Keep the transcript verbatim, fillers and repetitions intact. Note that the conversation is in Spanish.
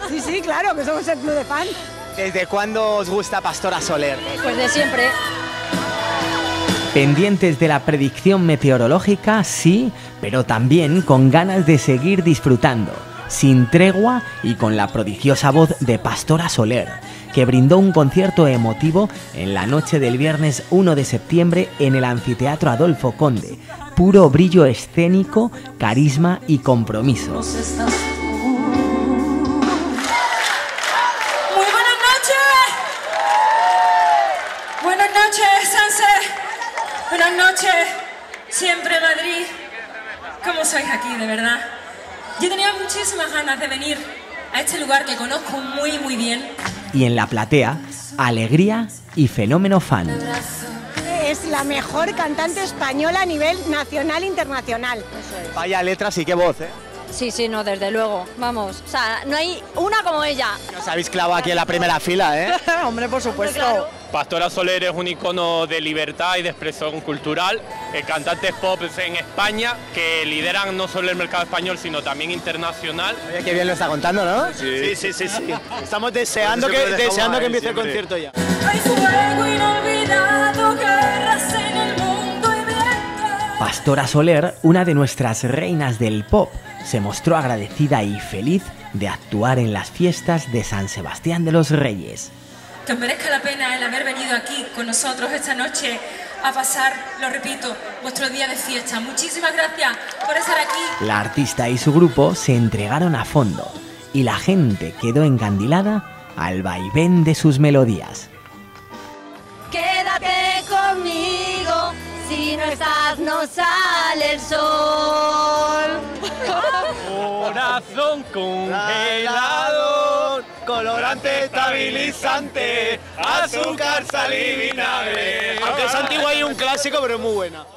Sí, sí, claro, que somos el club de fan. ¿Desde cuándo os gusta Pastora Soler? Pues de siempre. Pendientes de la predicción meteorológica, sí, pero también con ganas de seguir disfrutando, sin tregua y con la prodigiosa voz de Pastora Soler, que brindó un concierto emotivo en la noche del viernes uno de septiembre en el Anfiteatro Adolfo Conde. Puro brillo escénico, carisma y compromiso. Muy buenas noches. Buenas noches, Sanse. Buenas noches, siempre Madrid. ¿Cómo sois aquí, de verdad? Yo tenía muchísimas ganas de venir a este lugar que conozco muy, muy bien. Y en la platea, alegría y fenómeno fan. Es la mejor cantante española a nivel nacional e internacional. Vaya letras y qué voz, ¿eh? Sí, sí, no, desde luego. Vamos, o sea, no hay una como ella. Os habéis clavado aquí en la primera fila, ¿eh? Hombre, por supuesto. Claro. Pastora Soler es un icono de libertad y de expresión cultural, eh, cantantes pop en España que lideran no solo el mercado español sino también internacional. Oye, qué bien lo está contando, ¿no? Sí, sí, sí, sí. Estamos deseando Por eso que, que lo deseando dejamos que ahí empiece el siempre. concierto ya. Hay fuego inolvidado, guerras en el mundo y viento. Pastora Soler, una de nuestras reinas del pop, se mostró agradecida y feliz de actuar en las fiestas de San Sebastián de los Reyes. Que os merezca la pena el haber venido aquí con nosotros esta noche a pasar, lo repito, vuestro día de fiesta. Muchísimas gracias por estar aquí. La artista y su grupo se entregaron a fondo y la gente quedó encandilada al vaivén de sus melodías. Quédate conmigo, si no estás no sale el sol. Corazón congelado, colorante estabilizante, azúcar, sal y vinagre. Aunque es antiguo, hay un clásico, pero es muy buena.